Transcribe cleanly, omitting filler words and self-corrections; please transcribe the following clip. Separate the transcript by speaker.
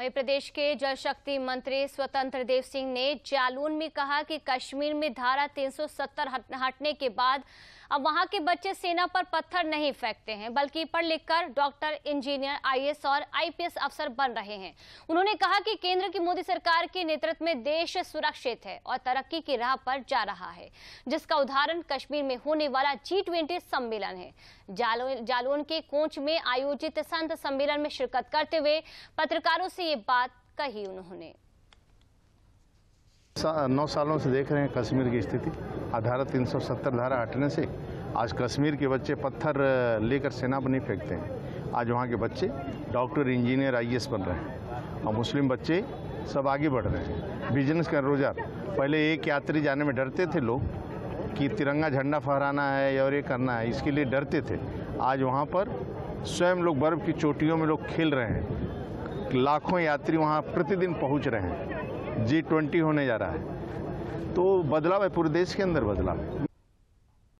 Speaker 1: वहीं प्रदेश के जल शक्ति मंत्री स्वतंत्र देव सिंह ने जालौन में कहा कि कश्मीर में धारा 370 हटने के बाद अब वहां के बच्चे सेना पर पत्थर नहीं फेंकते हैं, बल्कि पढ़ लिखकर डॉक्टर, इंजीनियर, आईएएस और आईपीएस अफसर बन रहे हैं। उन्होंने कहा कि केंद्र की मोदी सरकार के नेतृत्व में देश सुरक्षित है और तरक्की की राह पर जा रहा है, जिसका उदाहरण कश्मीर में होने वाला G20 सम्मेलन है। जालौन के कोंच में आयोजित संत सम्मेलन में शिरकत करते हुए पत्रकारों से ये बात कही उन्होंने।
Speaker 2: 9 सालों से देख रहे हैं कश्मीर की स्थिति। धारा 370 धारा हटने से आज कश्मीर के बच्चे पत्थर लेकर सेना पर नहीं फेंकते हैं। आज वहाँ के बच्चे डॉक्टर, इंजीनियर, आईएएस बन रहे हैं और मुस्लिम बच्चे सब आगे बढ़ रहे हैं। बिजनेस का रोजगार, पहले एक यात्री जाने में डरते थे लोग कि तिरंगा झंडा फहराना है और ये करना है, इसके लिए डरते थे। आज वहाँ पर स्वयं लोग बर्फ़ की चोटियों में लोग खेल रहे हैं। लाखों यात्री वहाँ प्रतिदिन पहुँच रहे हैं। G20 होने जा रहा है, तो बदलाव है, पूरे देश के अंदर बदलाव है।